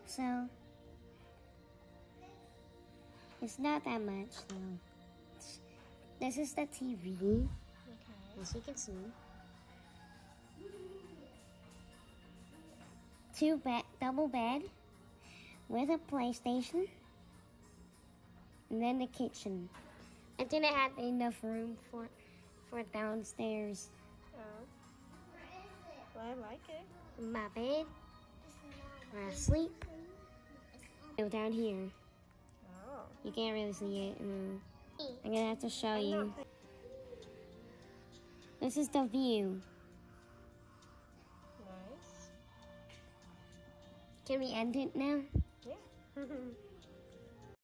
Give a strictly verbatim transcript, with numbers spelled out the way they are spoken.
So it's not that much though. This is the T V. Okay. As you can see. Two bed, double bed with a PlayStation. And then the kitchen. I didn't have enough room for for downstairs. Oh. Well, I like it. My bed. Where I sleep. Go down here. Oh. You can't really see it. Mm. I'm gonna have to show you. This is the view. Nice. Can we end it now? Yeah.